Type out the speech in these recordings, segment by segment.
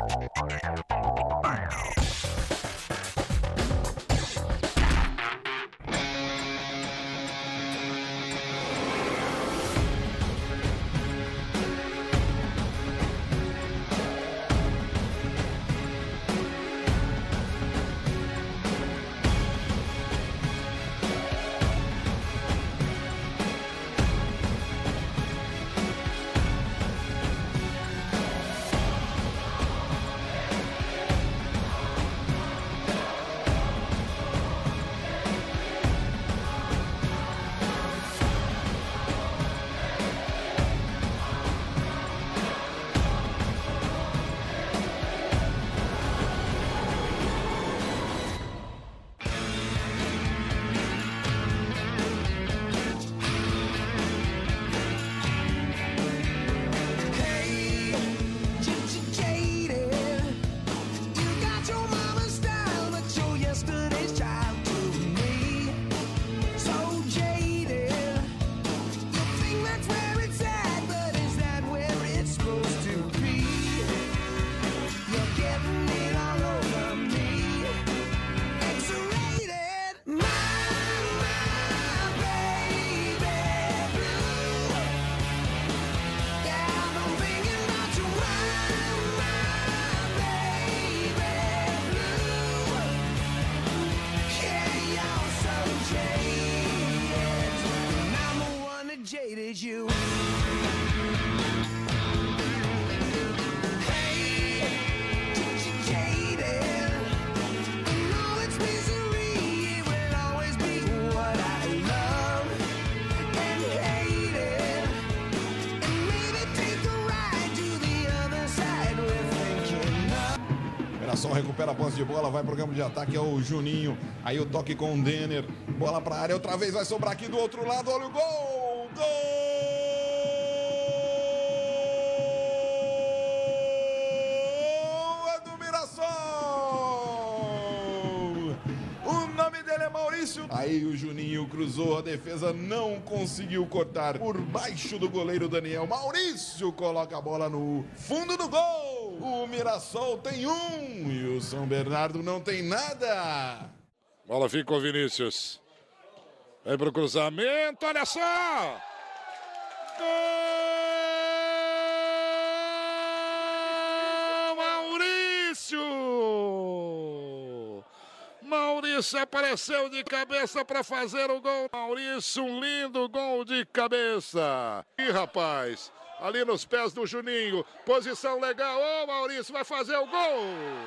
You. Mirassol recupera a posse de bola, vai pro campo de ataque, é o Juninho. Aí o toque com o Denner. Bola pra área, outra vez vai sobrar aqui do outro lado. Olha o gol! Gol! É do Mirassol! O nome dele é Maurício. Aí o Juninho cruzou, a defesa não conseguiu cortar por baixo do goleiro Daniel. Maurício coloca a bola no fundo do gol! O Mirassol tem um e o São Bernardo não tem nada. Bola fica com o Vinícius. Vem pro cruzamento, olha só! Gol! Maurício! Maurício apareceu de cabeça para fazer o gol. Maurício, um lindo gol de cabeça. E rapaz, ali nos pés do Juninho, posição legal. Ô, Maurício vai fazer o gol!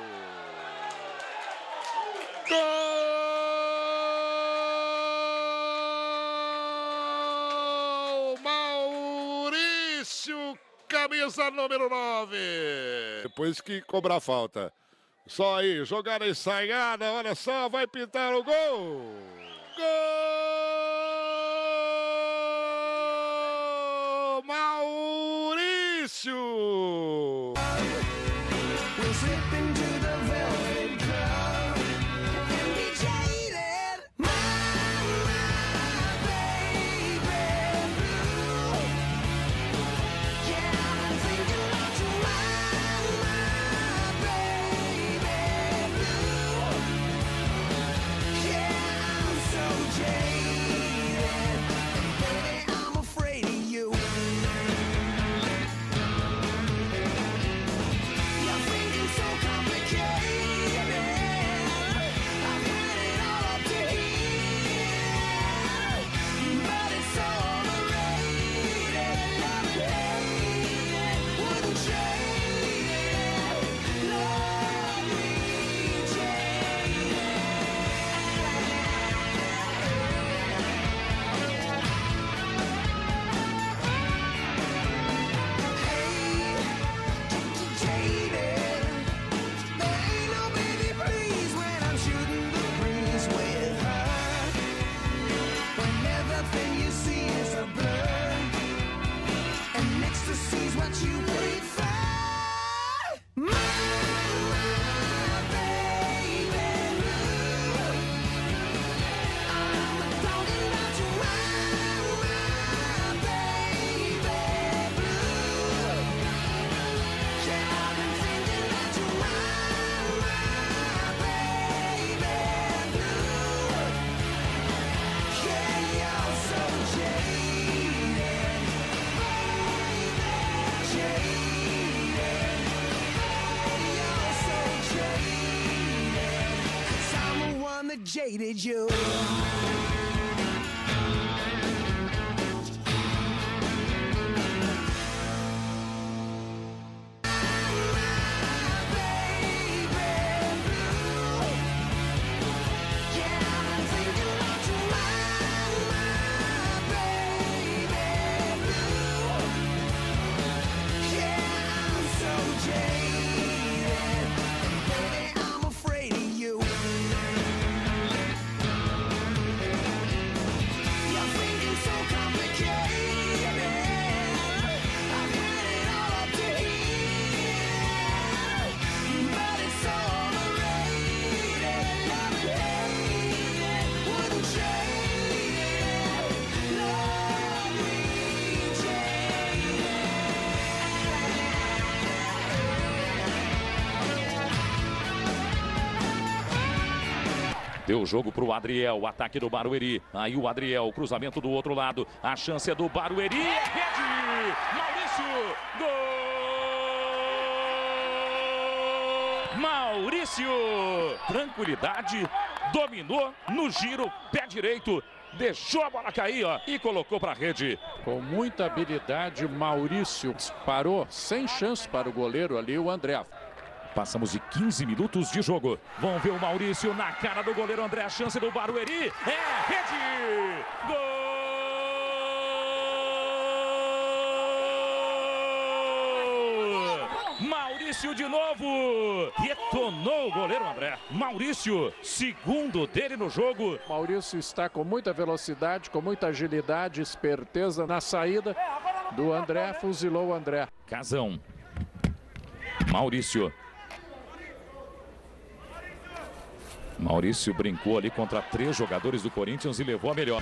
Gol! Maurício, camisa número 9. Depois que cobrar falta. Só aí, jogada ensaiada, olha só, vai pintar o gol! Gol! Maurício! jaded you. Deu o jogo para o Adriel, o ataque do Barueri. Aí o Adriel, cruzamento do outro lado. A chance é do Barueri. Rede! Maurício! Gol! Maurício! Tranquilidade, dominou no giro, pé direito. Deixou a bola cair, ó, e colocou para a rede. Com muita habilidade, Maurício parou, sem chance para o goleiro ali, o André. Passamos de 15 minutos de jogo. Vamos ver o Maurício na cara do goleiro André. A chance do Barueri. É rede! Gol! Maurício de novo. Detonou o goleiro André. Maurício, segundo dele no jogo. Maurício está com muita velocidade, com muita agilidade, esperteza na saída do André. Fuzilou o André. Casão. Maurício. Maurício brincou ali contra 3 jogadores do Corinthians e levou a melhor.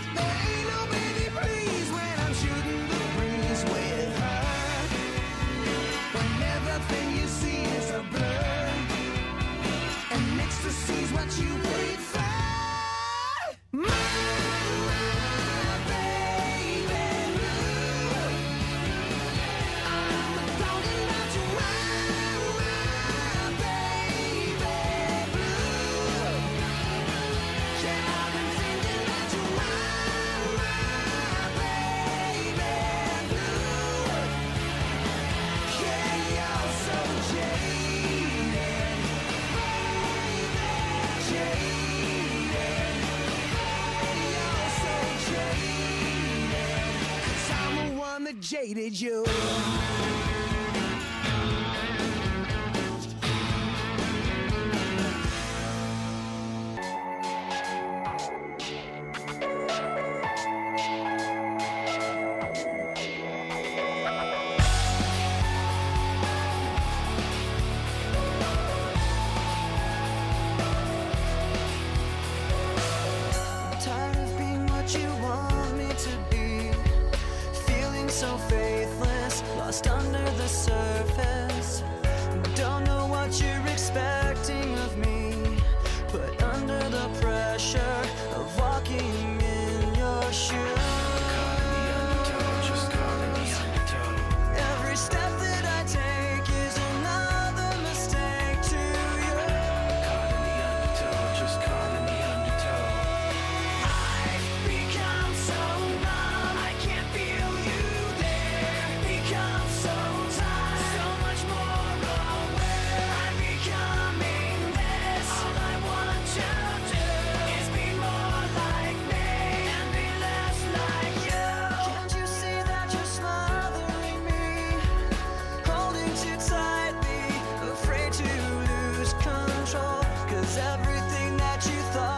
Jaded you. Tired of being what you want me to be, feeling so faithless, lost under the surface. Don't know what you're expecting of me, but under the pressure of walking in your shoes. Every step that I take is another mistake to you. I've become so numb, I can't feel you there. Become so tired, so much more aware. I'm becoming this. All I want to do is be more like me and be less like you. Can't you see that you're smothering me, holding too tightly, afraid to lose control? 'Cause everything that you thought